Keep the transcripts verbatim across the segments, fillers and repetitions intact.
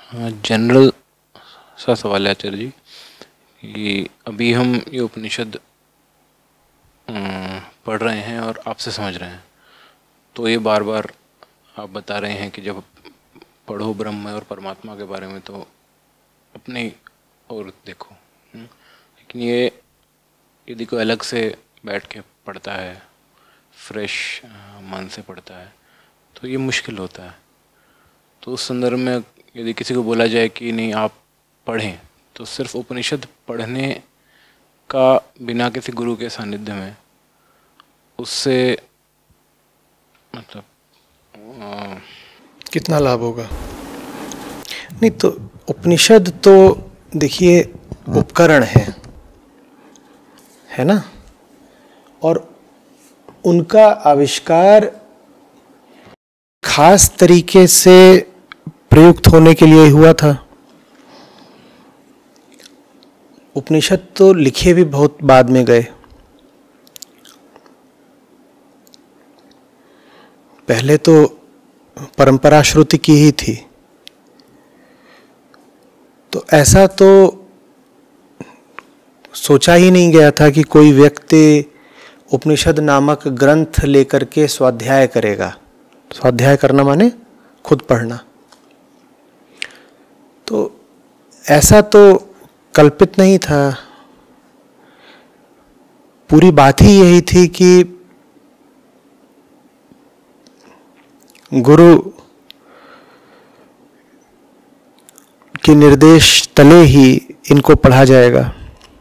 हाँ, जनरल सा सवाल है आचार्य जी कि अभी हम ये उपनिषद अम, पढ़ रहे हैं और आपसे समझ रहे हैं, तो ये बार बार आप बता रहे हैं कि जब पढ़ो ब्रह्म और परमात्मा के बारे में तो अपने और देखो। हम्म, लेकिन ये यदि कोई अलग से बैठ के पढ़ता है, फ्रेश मन से पढ़ता है, तो ये मुश्किल होता है। तो उस संदर्भ में यदि किसी को बोला जाए कि नहीं आप पढ़ें, तो सिर्फ उपनिषद पढ़ने का बिना किसी गुरु के सानिध्य में उससे मतलब आ, कितना लाभ होगा? नहीं तो उपनिषद तो देखिए उपकरण है है ना, और उनका आविष्कार खास तरीके से प्रयुक्त होने के लिए हुआ था। उपनिषद तो लिखे भी बहुत बाद में गए, पहले तो परंपरा श्रुति की ही थी। तो ऐसा तो सोचा ही नहीं गया था कि कोई व्यक्ति उपनिषद नामक ग्रंथ लेकर के स्वाध्याय करेगा। स्वाध्याय करना माने खुद पढ़ना। तो ऐसा तो कल्पित नहीं था। पूरी बात ही यही थी कि गुरु के निर्देश तले ही इनको पढ़ा जाएगा।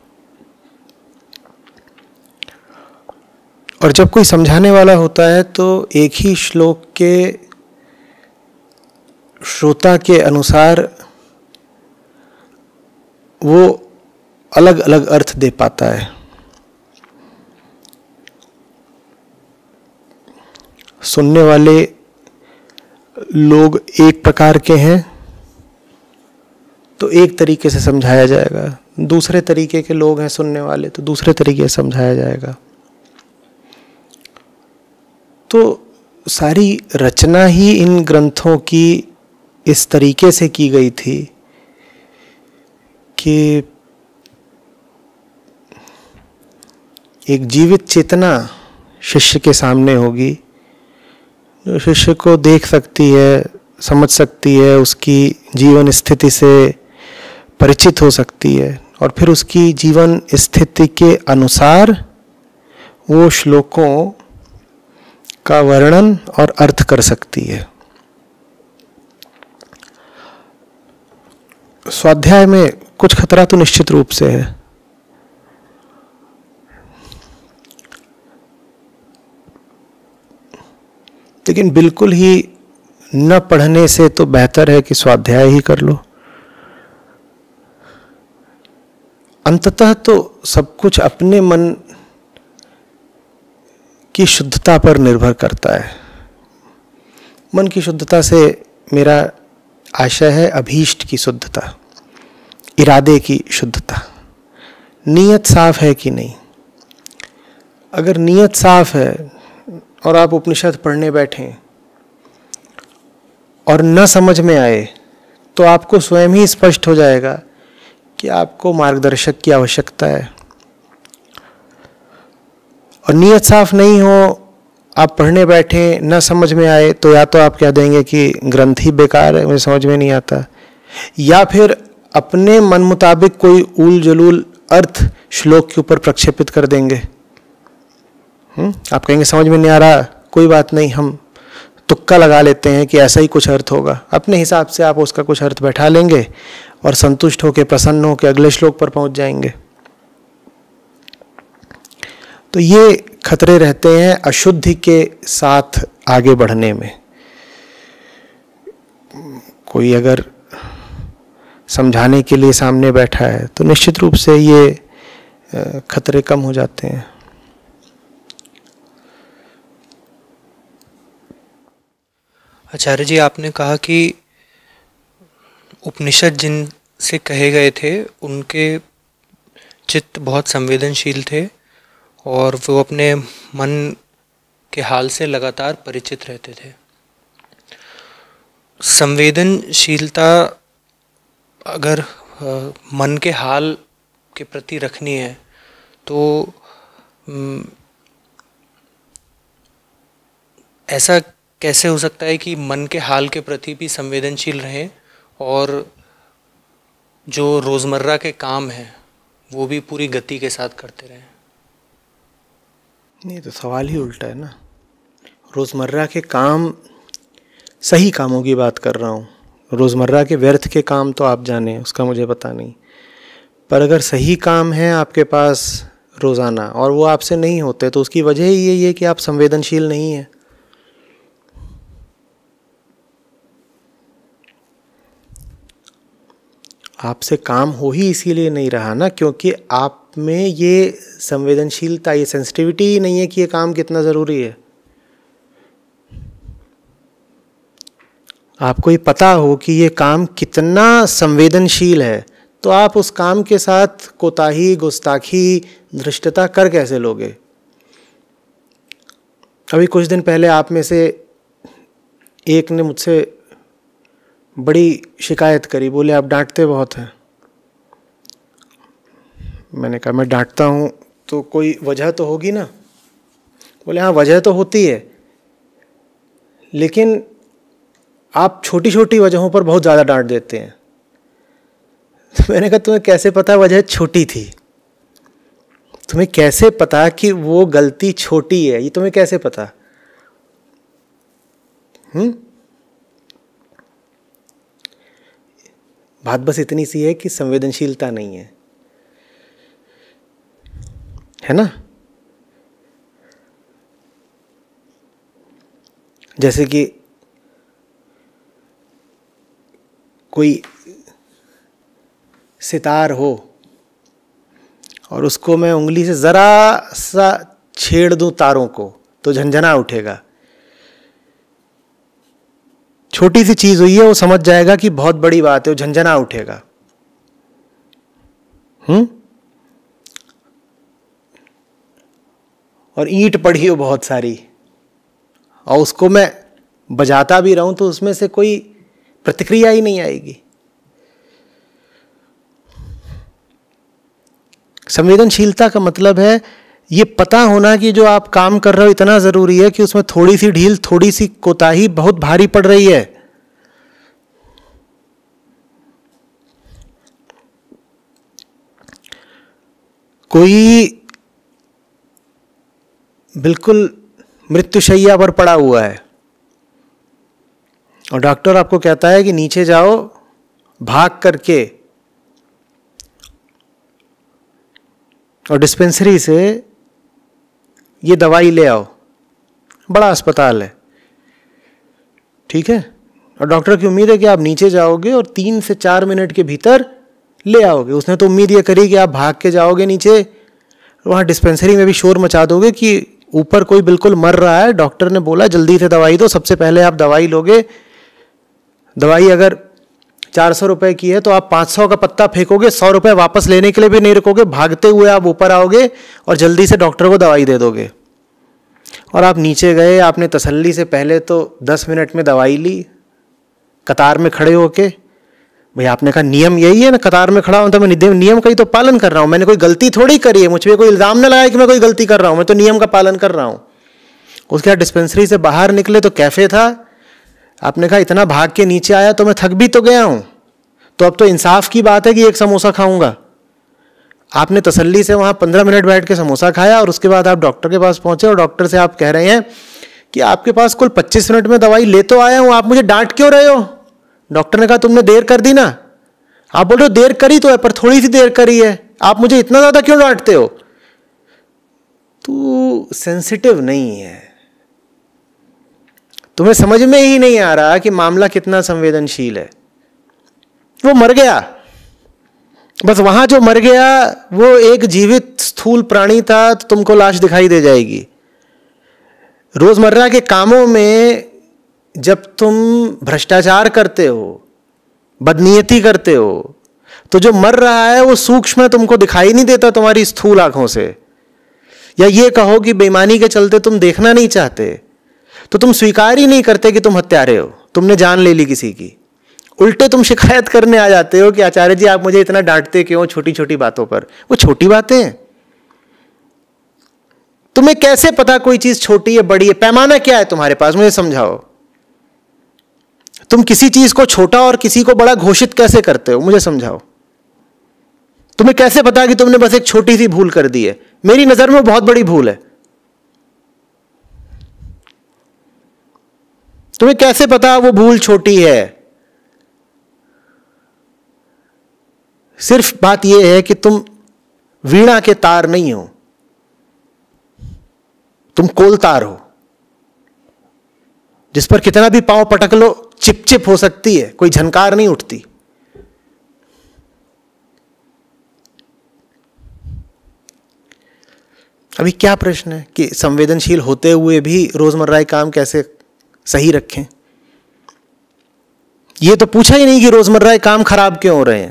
और जब कोई समझाने वाला होता है तो एक ही श्लोक के श्रोता के अनुसार वो अलग अलग अर्थ दे पाता है। सुनने वाले लोग एक प्रकार के हैं तो एक तरीके से समझाया जाएगा, दूसरे तरीके के लोग हैं सुनने वाले तो दूसरे तरीके से समझाया जाएगा। तो सारी रचना ही इन ग्रंथों की इस तरीके से की गई थी कि एक जीवित चेतना शिष्य के सामने होगी, जो शिष्य को देख सकती है, समझ सकती है, उसकी जीवन स्थिति से परिचित हो सकती है और फिर उसकी जीवन स्थिति के अनुसार वो श्लोकों का वर्णन और अर्थ कर सकती है। स्वाध्याय में कुछ खतरा तो निश्चित रूप से है। लेकिन बिल्कुल ही न पढ़ने से तो बेहतर है कि स्वाध्याय ही कर लो। अंततः तो सब कुछ अपने मन की शुद्धता पर निर्भर करता है। मन की शुद्धता से मेरा आशय है अभीष्ट की शुद्धता, इरादे की शुद्धता। नीयत साफ है कि नहीं। अगर नीयत साफ है और आप उपनिषद पढ़ने बैठें और न समझ में आए तो आपको स्वयं ही स्पष्ट हो जाएगा कि आपको मार्गदर्शक की आवश्यकता है। और नीयत साफ नहीं हो, आप पढ़ने बैठे न समझ में आए तो या तो आप कह देंगे कि ग्रंथ ही बेकार है, मुझे समझ में नहीं आता, या फिर अपने मन मुताबिक कोई ऊल जलूल अर्थ श्लोक के ऊपर प्रक्षेपित कर देंगे। हम्म आप कहेंगे समझ में नहीं आ रहा, कोई बात नहीं, हम तुक्का लगा लेते हैं कि ऐसा ही कुछ अर्थ होगा। अपने हिसाब से आप उसका कुछ अर्थ बैठा लेंगे और संतुष्ट होकर प्रसन्न होकर अगले श्लोक पर पहुंच जाएंगे। तो ये खतरे रहते हैं अशुद्धि के साथ आगे बढ़ने में। कोई अगर समझाने के लिए सामने बैठा है तो निश्चित रूप से ये खतरे कम हो जाते हैं। आचार्य जी, आपने कहा कि उपनिषद जिनसे कहे गए थे उनके चित्त बहुत संवेदनशील थे और वो अपने मन के हाल से लगातार परिचित रहते थे। संवेदनशीलता अगर आ, मन के हाल के प्रति रखनी है तो म, ऐसा कैसे हो सकता है कि मन के हाल के प्रति भी संवेदनशील रहें और जो रोज़मर्रा के काम हैं वो भी पूरी गति के साथ करते रहें? नहीं, तो सवाल ही उल्टा है ना। रोज़मर्रा के काम, सही कामों की बात कर रहा हूँ। रोज़मर्रा के व्यर्थ के काम तो आप जाने, उसका मुझे पता नहीं, पर अगर सही काम है आपके पास रोज़ाना और वो आपसे नहीं होते तो उसकी वजह ही यही है कि आप संवेदनशील नहीं हैं। आपसे काम हो ही इसीलिए नहीं रहा ना, क्योंकि आप में ये संवेदनशीलता, ये सेंसिटिविटी ही नहीं है कि ये काम कितना ज़रूरी है। आपको ये पता हो कि ये काम कितना संवेदनशील है तो आप उस काम के साथ कोताही, गुस्ताखी, धृष्टता कर कैसे लोगे? अभी कुछ दिन पहले आप में से एक ने मुझसे बड़ी शिकायत करी, बोले आप डांटते बहुत हैं। मैंने कहा मैं डांटता हूँ तो कोई वजह तो होगी ना। बोले हाँ, वजह तो होती है, लेकिन आप छोटी छोटी वजहों पर बहुत ज़्यादा डांट देते हैं। तो मैंने कहा तुम्हें कैसे पता वजह छोटी थी? तुम्हें कैसे पता कि वो गलती छोटी है? ये तुम्हें कैसे पता? हम्म बात बस इतनी सी है कि संवेदनशीलता नहीं है, है ना। जैसे कि कोई सितार हो और उसको मैं उंगली से ज़रा सा छेड़ दूं तारों को तो झंझना उठेगा। छोटी सी चीज़ हुई है, वो समझ जाएगा कि बहुत बड़ी बात है, वो झंझना उठेगा। हम्म और ईंट पड़ी हो बहुत सारी और उसको मैं बजाता भी रहूं तो उसमें से कोई प्रतिक्रिया ही नहीं आएगी। संवेदनशीलता का मतलब है ये पता होना कि जो आप काम कर रहे हो इतना ज़रूरी है कि उसमें थोड़ी सी ढील, थोड़ी सी कोताही बहुत भारी पड़ रही है। कोई बिल्कुल मृत्युशैया पर पड़ा हुआ है और डॉक्टर आपको कहता है कि नीचे जाओ, भाग करके और डिस्पेंसरी से ये दवाई ले आओ। बड़ा अस्पताल है, ठीक है, और डॉक्टर की उम्मीद है कि आप नीचे जाओगे और तीन से चार मिनट के भीतर ले आओगे। उसने तो उम्मीद ये करी कि आप भाग के जाओगे नीचे, वहाँ डिस्पेंसरी में भी शोर मचा दोगे कि ऊपर कोई बिल्कुल मर रहा है, डॉक्टर ने बोला जल्दी से दवाई दो। सबसे पहले आप दवाई लोगे, दवाई अगर चार सौ रुपये की है तो आप पाँच सौ का पत्ता फेंकोगे, सौ रुपये वापस लेने के लिए भी नहीं रुकोगे, भागते हुए आप ऊपर आओगे और जल्दी से डॉक्टर को दवाई दे दोगे। और आप नीचे गए, आपने तसल्ली से पहले तो दस मिनट में दवाई ली, कतार में खड़े होके। भाई आपने कहा नियम यही है ना, कतार में खड़ा हूं तो मैं नियम का ही तो पालन कर रहा हूं, मैंने कोई गलती थोड़ी करी है, मुझ पर कोई इल्ज़ाम न लगाया कि मैं कोई गलती कर रहा हूं, मैं तो नियम का पालन कर रहा हूं। उसके बाद डिस्पेंसरी से बाहर निकले तो कैफ़े था, आपने कहा इतना भाग के नीचे आया तो मैं थक भी तो गया हूं, तो अब तो इंसाफ की बात है कि एक समोसा खाऊंगा। आपने तसल्ली से वहाँ पंद्रह मिनट बैठ के समोसा खाया और उसके बाद आप डॉक्टर के पास पहुँचे और डॉक्टर से आप कह रहे हैं कि आपके पास कुल पच्चीस मिनट में दवाई ले तो आया हूँ, आप मुझे डांट क्यों रहे हो? डॉक्टर ने कहा तुमने देर कर दी ना। आप बोल रहे हो देर करी तो है, पर थोड़ी सी देर करी है, आप मुझे इतना ज़्यादा क्यों डांटते हो? तू सेंसिटिव नहीं है, तुम्हें समझ में ही नहीं आ रहा कि मामला कितना संवेदनशील है। वो मर गया, बस वहां जो मर गया वो एक जीवित स्थूल प्राणी था, तो तुमको लाश दिखाई दे जाएगी। रोजमर्रा के कामों में जब तुम भ्रष्टाचार करते हो, बदनीयती करते हो, तो जो मर रहा है वो सूक्ष्म है, तुमको दिखाई नहीं देता तुम्हारी स्थूल आंखों से। या ये कहो कि बेईमानी के चलते तुम देखना नहीं चाहते, तो तुम स्वीकार ही नहीं करते कि तुम हत्यारे हो, तुमने जान ले ली किसी की। उल्टे तुम शिकायत करने आ जाते हो कि आचार्य जी आप मुझे इतना डांटते क्यों छोटी छोटी बातों पर। वो छोटी बातें हैं। तुम्हें कैसे पता कोई चीज छोटी है बड़ी है? पैमाना क्या है तुम्हारे पास, मुझे समझाओ। तुम किसी चीज को छोटा और किसी को बड़ा घोषित कैसे करते हो, मुझे समझाओ। तुम्हें कैसे पता कि तुमने बस एक छोटी सी भूल कर दी है? मेरी नजर में बहुत बड़ी भूल है। तुम्हें कैसे पता वो भूल छोटी है? सिर्फ बात यह है कि तुम वीणा के तार नहीं हो, तुम कोल तार हो, जिस पर कितना भी पांव पटक लो चिप चिप हो सकती है, कोई झनकार नहीं उठती। अभी क्या प्रश्न है कि संवेदनशील होते हुए भी रोजमर्रा के काम कैसे सही रखें? यह तो पूछा ही नहीं कि रोजमर्रा के काम खराब क्यों हो रहे हैं।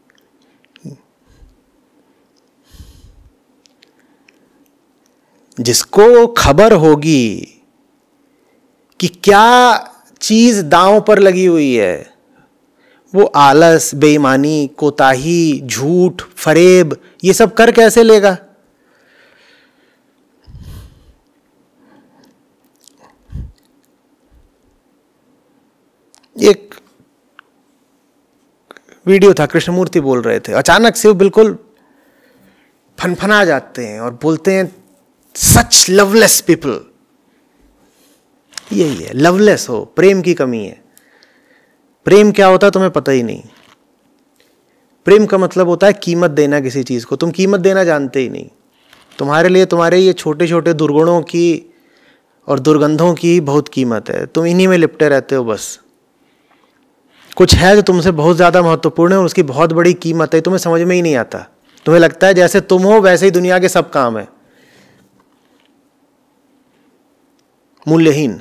जिसको खबर होगी कि क्या चीज दांव पर लगी हुई है, वो आलस, बेईमानी, कोताही, झूठ, फरेब ये सब कर कैसे लेगा? एक वीडियो था, कृष्णमूर्ति बोल रहे थे, अचानक से वो बिल्कुल फनफना जाते हैं और बोलते हैं सच लवलेस पीपल। यही है, लवलेस हो, प्रेम की कमी है। प्रेम क्या होता है तुम्हें पता ही नहीं। प्रेम का मतलब होता है कीमत देना किसी चीज को। तुम कीमत देना जानते ही नहीं। तुम्हारे लिए तुम्हारे ये छोटे छोटे दुर्गुणों की और दुर्गंधों की बहुत कीमत है। तुम इन्हीं में लिपटे रहते हो। बस कुछ है जो तुमसे बहुत ज्यादा महत्वपूर्ण है और उसकी बहुत बड़ी कीमत है, तुम्हें समझ में ही नहीं आता। तुम्हें लगता है जैसे तुम हो वैसे ही दुनिया के सब काम है, मूल्यहीन।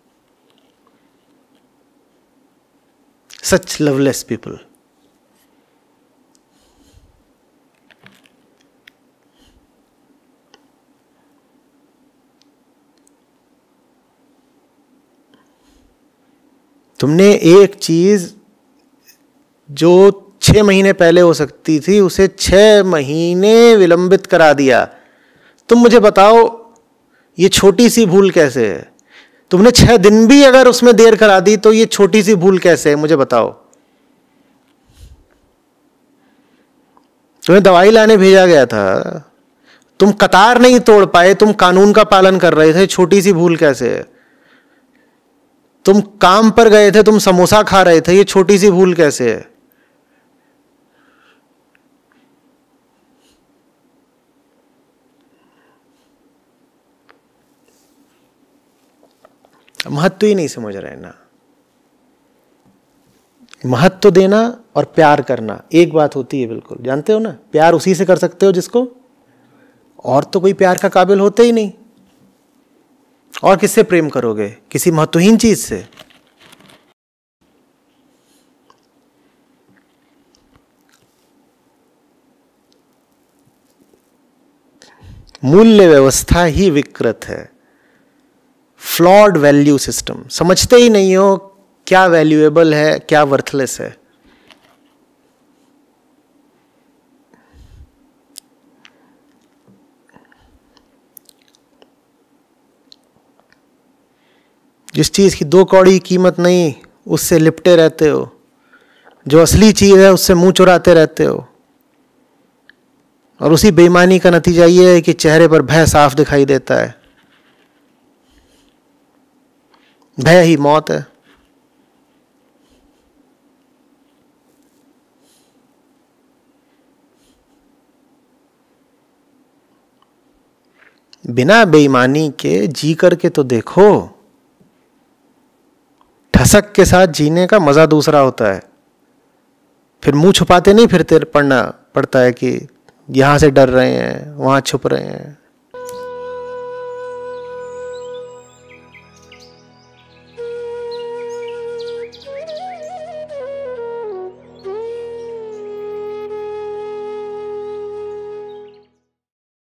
सच लवलेस पीपल। तुमने एक चीज जो छह महीने पहले हो सकती थी उसे छह महीने विलंबित करा दिया। तुम मुझे बताओ ये छोटी सी भूल कैसे है? तुमने छह दिन भी अगर उसमें देर करा दी तो ये छोटी सी भूल कैसे है, मुझे बताओ। तुम्हें दवाई लाने भेजा गया था, तुम कतार नहीं तोड़ पाए, तुम कानून का पालन कर रहे थे, छोटी सी भूल कैसे है? तुम काम पर गए थे, तुम समोसा खा रहे थे, ये छोटी सी भूल कैसे है? महत्व ही नहीं समझ रहे ना। महत्व देना और प्यार करना एक बात होती है, बिल्कुल जानते हो ना। प्यार उसी से कर सकते हो जिसको, और तो कोई प्यार का काबिल होते ही नहीं। और किससे प्रेम करोगे? किसी महत्वहीन चीज से। मूल्य व्यवस्था ही विकृत है, फ्लॉड वैल्यू सिस्टम। समझते ही नहीं हो क्या वैल्यूएबल है, क्या वर्थलेस है। जिस चीज की दो कौड़ी कीमत नहीं उससे लिपटे रहते हो, जो असली चीज है उससे मुंह चुराते रहते हो, और उसी बेईमानी का नतीजा ये है कि चेहरे पर भय साफ दिखाई देता है। भय ही मौत है। बिना बेईमानी के जी करके तो देखो। ठसक के साथ जीने का मजा दूसरा होता है। फिर मुंह छुपाते नहीं फिरते पड़ना पड़ता है कि यहां से डर रहे हैं, वहां छुप रहे हैं।